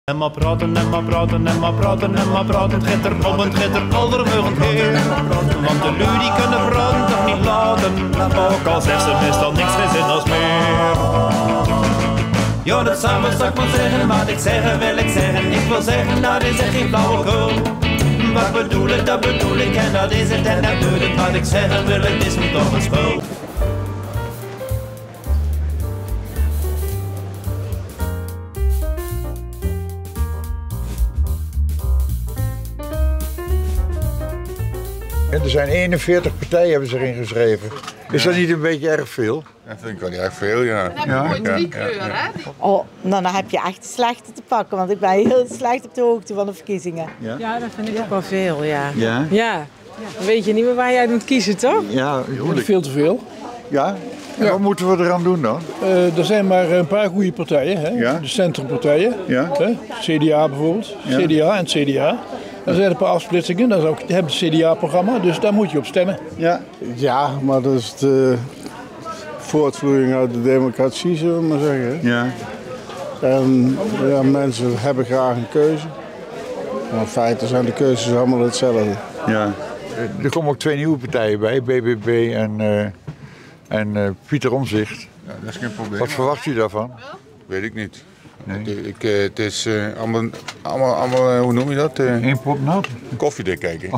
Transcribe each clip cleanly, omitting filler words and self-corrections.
En maar praten, en maar praten, en maar praten, en maar praten. Het gaat er op en het gaat er aldermugend heen. Want de lui die kunnen praten toch niet laten. Ook al zegt ze meestal niks geen zin als meer. Ja, dat samen zal ik maar zeggen, wat ik zeggen wil ik zeggen. Ik wil zeggen, dat is echt geen flauwekul. Wat bedoel ik, dat bedoel ik en dat is het en dat doet het. Wat ik zeggen wil, het is me toch een spul. Er zijn 41 partijen hebben ze erin geschreven. Is dat niet een beetje erg veel? Dat vind ik wel niet erg veel, ja. Dan heb je mooi drie kleuren, hè? Oh, nou, dan heb je echt de slechte te pakken, want ik ben heel slecht op de hoogte van de verkiezingen. Ja, dat vind ik ook wel veel, ja. Ja? Ja, dan weet je niet meer waar jij moet kiezen, toch? Ja, Veel te veel. ja? En wat moeten we eraan doen dan? Er zijn maar een paar goede partijen, hè? Ja. De centrumpartijen. Ja. Hè? CDA bijvoorbeeld, Ja. CDA en het CDA. Er zijn een paar afsplitsingen, dat is ook, die hebben het CDA-programma, dus daar moet je op stemmen. Ja. Ja, maar dat is de voortvloeiing uit de democratie, zullen we maar zeggen. Ja. En ja, mensen hebben graag een keuze. Maar in feite zijn de keuzes allemaal hetzelfde. Ja. Er komen ook twee nieuwe partijen bij, BBB en Pieter Omtzigt. Ja, dat is geen probleem. Wat verwacht u daarvan? Weet ik niet. Nee. Het is allemaal, hoe noem je dat? Eén pot nat? Koffiedik kijken.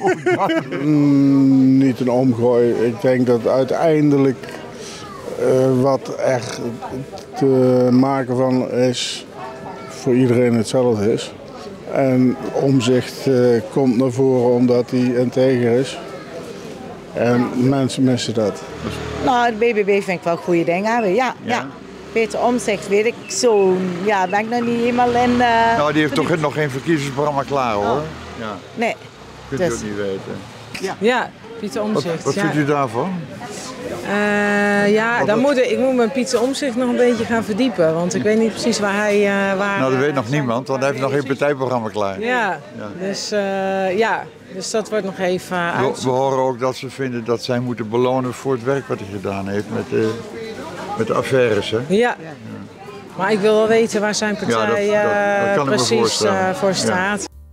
Niet een omgooi. Ik denk dat uiteindelijk wat er te maken van is, voor iedereen hetzelfde is. En Omtzigt komt naar voren omdat hij integer is. En mensen missen dat. Nou, de BBB vind ik wel goede dingen. Ja. Peter Omtzigt weet ik zo. Ja, ben ik nog niet helemaal in. Nou, die heeft toch nog geen verkiezingsprogramma klaar hoor. Ja. Nee. Kunt u Dus. ook niet weten. Ja, Pieter Omtzigt. Wat vindt u daarvan? Ik moet mijn Pieter Omtzigt nog een beetje gaan verdiepen. Want ik weet niet precies waar hij... Nou, dat weet nog niemand, want hij heeft nog geen partijprogramma klaar. Ja, dus dat wordt nog even We horen ook dat ze vinden dat zij moeten belonen voor het werk wat hij gedaan heeft met de affaires. Hè? Ja. Maar ik wil wel weten waar zijn partij dat kan ik me precies voorstellen. voor staat.